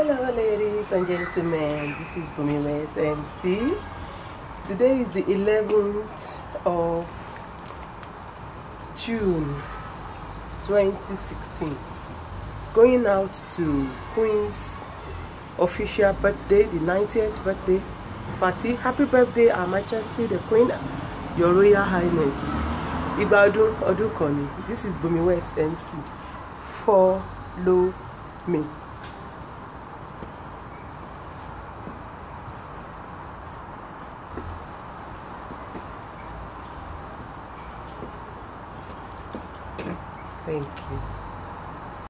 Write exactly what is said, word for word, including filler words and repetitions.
Hello ladies and gentlemen, this is Bumi West M C. Today is the eleventh of June twenty sixteen. Going out to Queen's official birthday, the ninetieth birthday party. Happy birthday, Her Majesty the Queen, Your Royal Highness. Ibadun Odukoni. This is Bumi West M C. Follow me. Thank you.